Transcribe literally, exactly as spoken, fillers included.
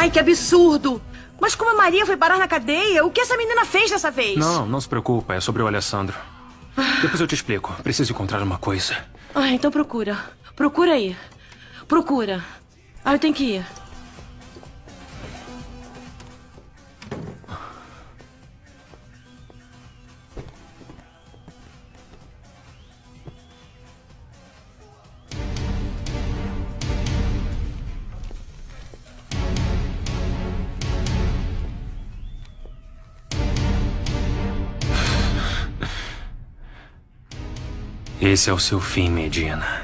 Ai, que absurdo! Mas como a Maria foi parar na cadeia, o que essa menina fez dessa vez? Não, não se preocupa, é sobre o Alessandro. Depois eu te explico. Preciso encontrar uma coisa. Ah, então procura. Procura aí. Procura. Ah, eu tenho que ir. Esse é o seu fim, Medina.